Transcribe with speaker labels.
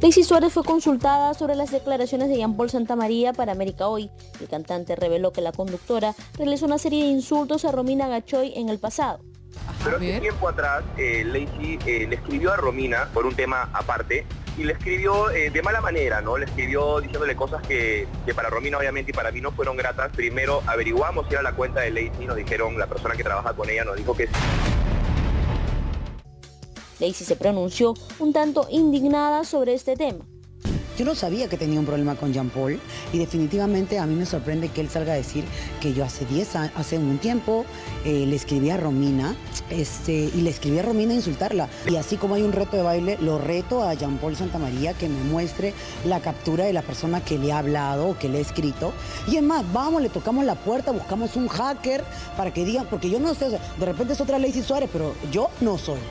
Speaker 1: Lacey Suárez fue consultada sobre las declaraciones de Jean Paul Santamaría para América Hoy. El cantante reveló que la conductora realizó una serie de insultos a Romina Gachoy en el pasado.
Speaker 2: Pero hace tiempo atrás, Lacey le escribió a Romina por un tema aparte y le escribió de mala manera, ¿no? Le escribió diciéndole cosas que para Romina obviamente y para mí no fueron gratas. Primero averiguamos si era la cuenta de Lacey, nos dijeron, la persona que trabaja con ella nos dijo que sí.
Speaker 1: Lacey se pronunció un tanto indignada sobre este tema.
Speaker 3: Yo no sabía que tenía un problema con Jean Paul y definitivamente a mí me sorprende que él salga a decir que yo hace un tiempo le escribí a Romina y le escribí a Romina a insultarla. Y así como hay un reto de baile, lo reto a Jean Paul Santamaría que me muestre la captura de la persona que le ha hablado o que le ha escrito. Y es más, vamos, le tocamos la puerta, buscamos un hacker para que digan, porque yo no sé, de repente es otra Lacey Suárez, pero yo no soy.